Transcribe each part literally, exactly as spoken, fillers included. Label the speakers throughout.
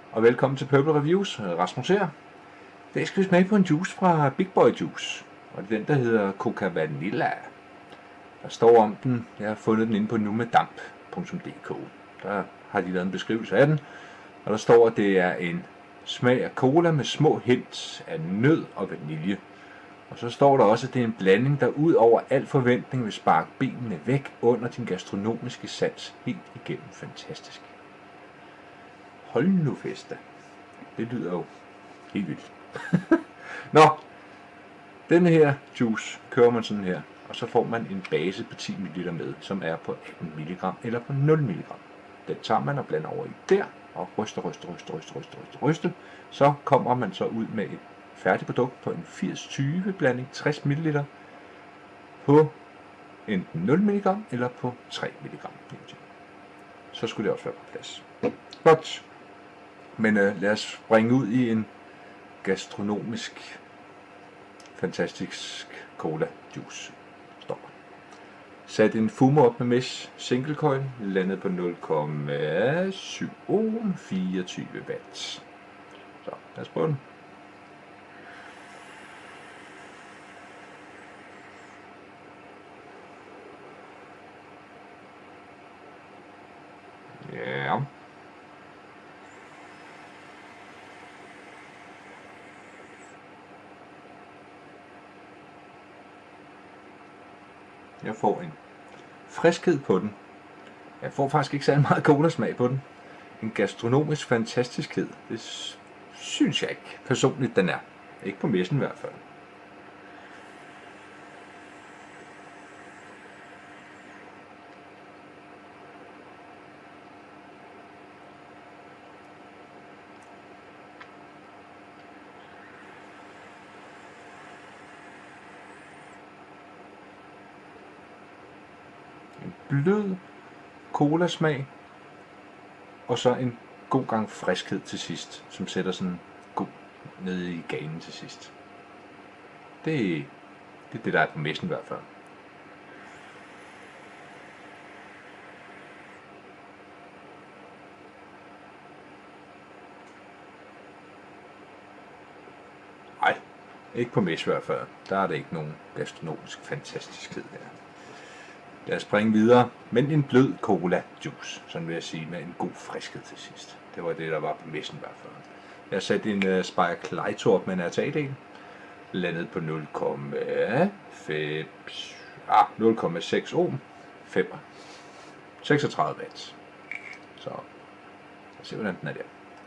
Speaker 1: og velkommen til Purple Reviews. Rasmus her. I dag skal vi smage på en juice fra Big Boy Juice, og det er den, der hedder Coca Vanilla. Der står om den, jeg har fundet den inde på numedamp punktum d k. Der har de lavet en beskrivelse af den, og der står, at det er en smag af cola med små hint af nød og vanilje. Og så står der også, at det er en blanding, der ud over al forventning vil sparke benene væk under din gastronomiske sans helt igennem fantastisk. Hold nu feste. Det lyder jo helt vildt. Nå, denne her juice kører man sådan her, og så får man en base på ti milliliter med, som er på atten milligram eller på nul milligram. Den tager man og blander over i der, og ryster, ryster, ryster, ryster, ryster, ryster, ryster. Så kommer man så ud med et færdigt produkt på en firs tyve blanding tres milliliter på enten nul milligram eller på tre milligram. Så skulle det også være på plads. Godt. Men øh, lad os springe ud i en gastronomisk, fantastisk cola juice. Stop. Sat en fumo op med mesh single coil, landet på nul komma syv ohm, fireogtyve watt. Så lad os prøve den. Ja. Jeg får en friskhed på den. Jeg får faktisk ikke særlig meget cola-smag på den. En gastronomisk fantastiskhed. Det synes jeg ikke personligt, den er. Ikke på messen i hvert fald. En blød cola-smag, og så en god gang friskhed til sidst, som sætter sådan god nede i ganen til sidst. Det, det er det, der er på messen i hvert fald. Nej, ikke på messen i hvert fald. Der er det ikke nogen gastronomisk fantastiskhed her. Lad os springe videre, men en blød cola juice, sådan vil jeg sige, med en god friskhed til sidst. Det var det, der var på messen i hvert fald. Jeg har sat en uh, Spire Clyde op med en R T A-del, landet på nul komma fem, ah, nul komma seks ohm, seksogtredive watt. Så lad os se, hvordan den er der.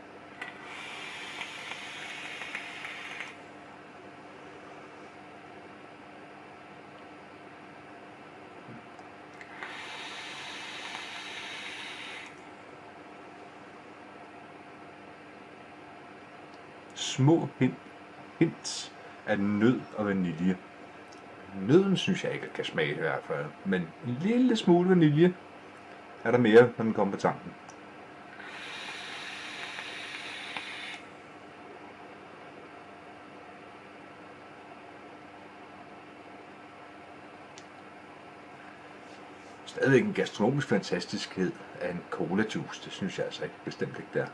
Speaker 1: Små hint, hints af nød og vanilje. Nøden synes jeg ikke kan smage i hvert fald, men en lille smule vanilje er der mere, når den kommer på tanken. Stadigvæk en gastronomisk fantastiskhed af en cola juice, det synes jeg altså ikke bestemt ikke der.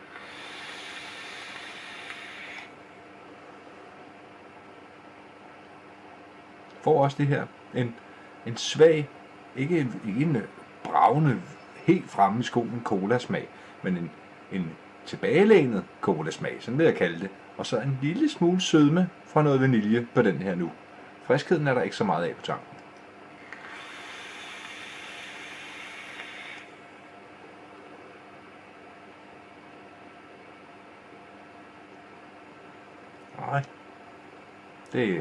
Speaker 1: Får også det her en, en svag, ikke, ikke en bravende, helt fremme i skoen cola-smag, men en, en tilbagelænet cola-smag, sådan vil jeg kalde det. Og så en lille smule sødme fra noget vanilje på den her nu. Friskheden er der ikke så meget af på tanken. Nej, det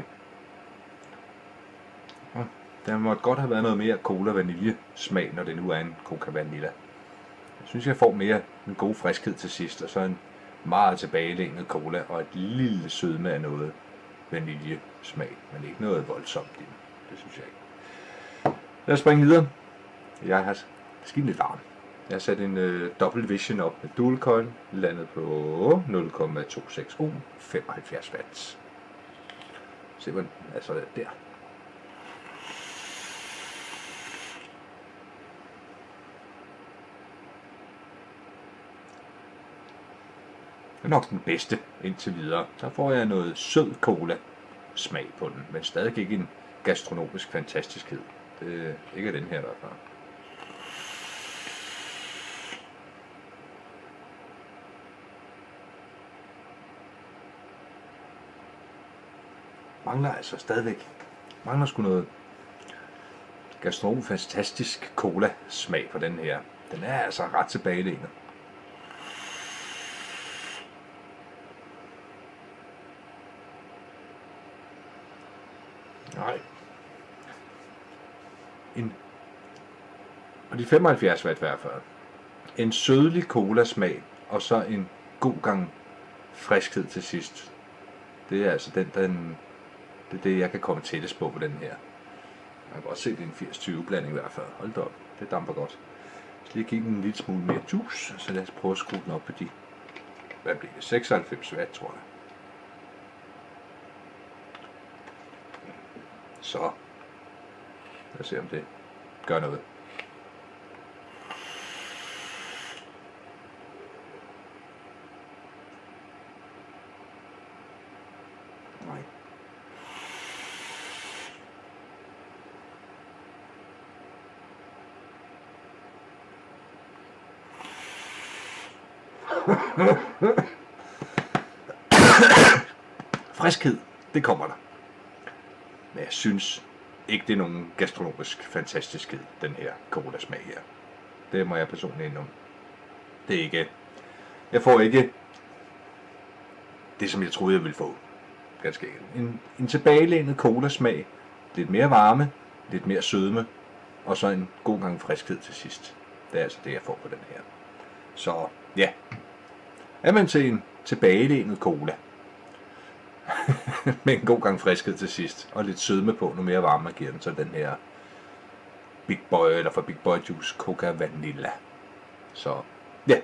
Speaker 1: Der måtte godt have været noget mere cola-vanilje-smag, når det nu er en Coca Vanilla. Jeg synes, jeg får mere en god friskhed til sidst, og så en meget tilbagelænet cola og et lille sødme af noget vaniljesmag, men ikke noget voldsomt i den. Det synes jeg ikke. Lad os springe videre. Jeg har skidt lidt varm. Jeg har sat en uh, Double Vision op med dual coil, landet på nul komma toogtres ohm, femoghalvfjerds watt. Se hvordan, altså der. er nok den bedste indtil videre. Så får jeg noget sød cola smag på den, men stadig ikke en gastronomisk fantastiskhed. Det er ikke den her i hvert fald. Mangler altså stadigvæk. Mangler sgu noget gastronomisk fantastisk cola smag på den her. Den er altså ret tilbagelænet. Nej. En, og de femoghalvfjerds watt i hvert fald. En sødlig cola-smag, og så en god gang friskhed til sidst. Det er altså den, den det er det, jeg kan komme tættest på på den her. Jeg kan godt se, det er en firs tyve blanding i hvert fald. Hold da op, det damper godt. Jeg skal lige give den en lille smule mere juice, så lad os prøve at skrue den op på de, hvad bliver det, seksoghalvfems watt, tror jeg. Så, lad os se om det gør noget. Nej. Friskhed, det kommer der. Men jeg synes ikke, det er nogen gastronomisk fantastiskhed, den her cola-smag her. Det må jeg personligt indrømme. Det er ikke... Jeg får ikke det, som jeg troede, jeg ville få. Ganske enkelt. En, en tilbagelænet cola-smag. Lidt mere varme, lidt mere sødme, og så en god gang friskhed til sidst. Det er altså det, jeg får på den her. Så ja, er man til en tilbagelænet cola, med en god gang friskhed til sidst, og lidt sødme på, nu mere varme man giver den, så den her Big Boy, eller fra Big Boy Juice, Coca Vanilla. Så ja,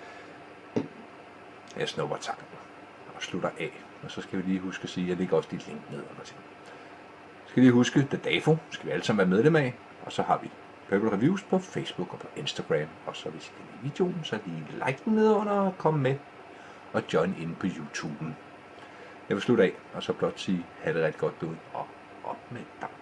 Speaker 1: jeg snupper tanken og slutter af. Og så skal vi lige huske at sige, at jeg ligger også dit link ned under til. Skal lige huske, The Dafo skal vi alle sammen være medlem af, og så har vi Purple Reviews på Facebook og på Instagram, og så hvis I kan lide videoen, så lige like den nedenunder og kom med, og join ind på YouTube'en. Jeg vil slutte af, og så blot sige, have det rigtig godt derude, og op med dig.